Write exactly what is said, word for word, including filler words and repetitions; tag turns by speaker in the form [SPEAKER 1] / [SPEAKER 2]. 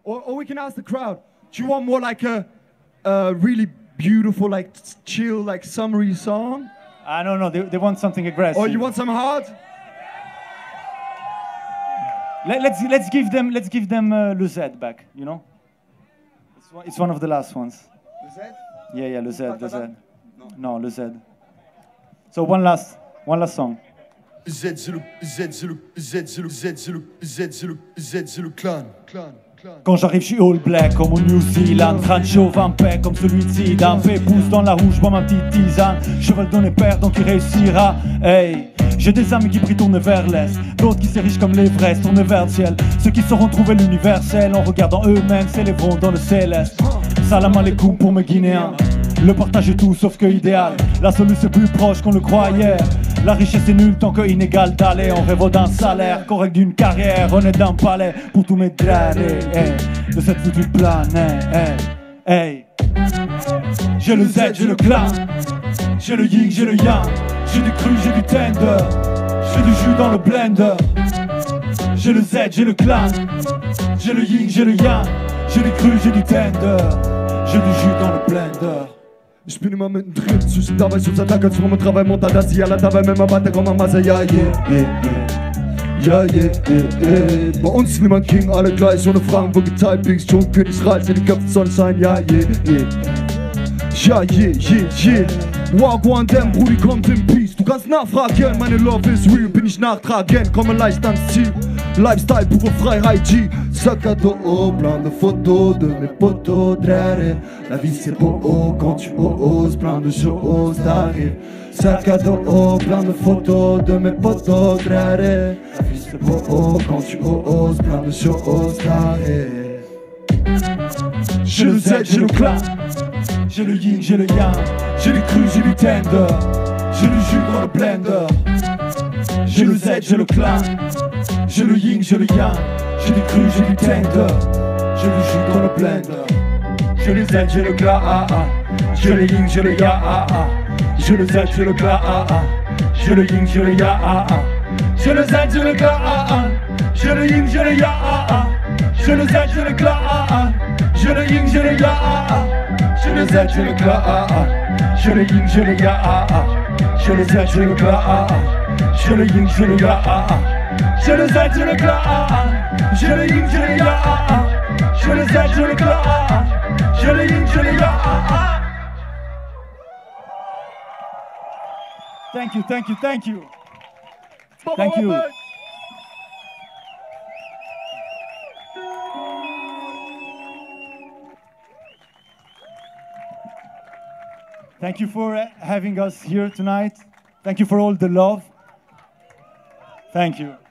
[SPEAKER 1] Or, or we can ask the crowd, do you want more like a, a really beautiful, like chill, like summery song?
[SPEAKER 2] I don't know, they, they want something aggressive.
[SPEAKER 1] Or you want some hard?
[SPEAKER 2] Let, let's, let's give them, let's give them uh, Le Z back, you know? It's one, it's one of the last ones.
[SPEAKER 1] Le Z?
[SPEAKER 2] Yeah, yeah, Le Z, Le Z. No, Le Z. So one last, one last song.
[SPEAKER 3] Z, c'est le Z, c'est le Z, c'est le Z, c'est le Z, c'est le Z, c'est le clan. Clan.
[SPEAKER 2] Quand j'arrive, je suis all black comme au New Zealand. Crâne chauve, un paix comme celui de Zidane. Fais pouce dans la roue, je bois ma petite tisane. Cheval donné père, donc il réussira. Hey, j'ai des amis qui prient tourner vers l'est, d'autres qui s'érigent comme l'Everest, tourner vers le ciel. Ceux qui sauront trouver l'universel en regardant eux-mêmes s'élèveront dans le céleste. Salam alaikum pour mes Guinéens. Le partage est tout sauf que idéal. La solution est plus proche qu'on le croyait. La richesse est nulle tant que inégale d'aller. On rêve d'un salaire correct, d'une carrière honnête, d'un palais pour tous mes drarés, hey, de cette foutue planète. Hey, hey. J'ai le Z, j'ai le clan, j'ai le yin, j'ai le yang, j'ai du cru, j'ai du tender, j'ai du jus dans le blender. J'ai le Z, j'ai le clan, j'ai le yin, j'ai le yang, j'ai du cru, j'ai du tender, j'ai du jus dans le blender.
[SPEAKER 1] Ich bin immer mittendrin, zwischen dabei Schutz, Attacke, zu mein Travail, monta das hier, la dabei, mit meinem Batter, komm mal, Masse, ja, yeah, yeah, yeah. Ja, yeah, yeah, yeah. Bei uns niemand King, alle gleich, ohne Fragen, wo geteilt, Pigs, schon Königsreich, in die Köpfe soll sein, ja, yeah, yeah. Ja, yeah, yeah, yeah. Walk one, damn, Brudi, kommt in Peace. Du kannst nachfragen, meine Love is real, bin ich nachtragend, komme leicht ans Ziel. Lifestyle, pure Freiheit, G. Sac à dos, plein de photos de mes potos, draré. La vie c'est beau, quand tu oses, plein de choses t'arrivent. Sac à dos, plein de photos de mes potos, draré. La vie c'est beau, quand tu oses, plein de choses t'arrivent.
[SPEAKER 2] J'ai le Z, j'ai le clan, j'ai le yin, j'ai le yang, j'ai du cru, j'ai du tender, j'ai du jus dans le blender. J'ai le Z, j'ai le clan, j'ai le yin, j'ai le yang, j'ai du cru, j'ai du tender, j'ai du jus dans le blender. J'ai le Z, j'ai le clan, ah ah, j'ai le yin, j'ai le yang, ah ah, j'ai le Z, j'ai le clan, ah ah, j'ai le yin, j'ai le yang, ah ah, j'ai le Z, j'ai le clan, ah ah, j'ai le yin, j'ai le yang, ah ah, j'ai le Z, j'ai le clan, ah ah, j'ai le yin, j'ai le yang, ah ah, j'ai le Z, j'ai le clan, ah ah, j'ai le yin, j'ai le yang, ah ah, j'ai le Z, j'ai le clan, ah ah, j'ai le yin, j'ai le yang, ah ah, j'ai le Z, j'ai le clan, ah ah, j'ai le yin, j'ai le yang, ah ah, j'ai le Z, j'ai le clan, ah ah, j'ai le yin, j'ai le yang, ah ah. Thank you, thank you, thank you. Thank you. Thank you for uh, having us here tonight. Thank you for all the love. Thank you.